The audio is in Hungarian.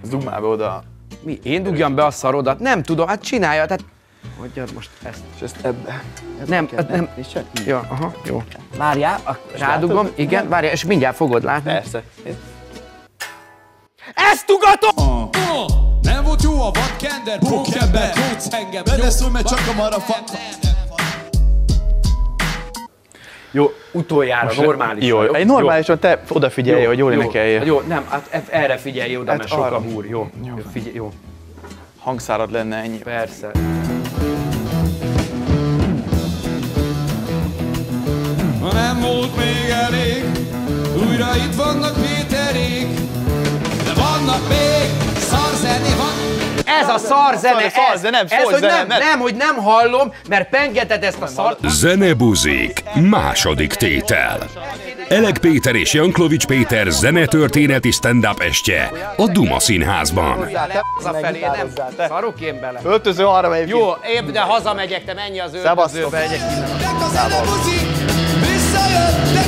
Zoomába oda. Mi? Én dugjam be a szarodat? Nem tudom, hát csinálja, tehát... Hagyjad most ezt. És ezt ebbe. Nem. És csak így. Ja, aha, jó. Várjál, Rádugom, igen, várjál, és mindjárt fogod látni. Persze. Ezt ugatom! Nem volt jó a vadkender, pókember, kódsz engem. Benne szólj, mert csak a marafa. Jó, utoljára, normális. Jó, egy normálisan te odafigyelj, hogy jól énekeljél. Jó, nem, hát erre figyelj oda, Hát mert sok a arra. húr. Jó, figyelj, jó. Hangszárad lenne ennyi. Persze. Ha nem volt még elég, újra itt vannak Péterék. De vannak még, szarzené van. Ez a szarzene, Szar, nem, ez, szólj, hogy zene, nem, hogy nem hallom, mert pengeted ezt a szart. Zenebuzik, második tétel. Elek Péter és Janklovics Péter zenetörténeti stand-up estje a Duma Színházban. Hazafelé, nem szarok én bele. Öltöző arra egyébként. Jó, de hazamegyek, te menj az öltözőbe, egyek innen. A zenebuzik, visszajött,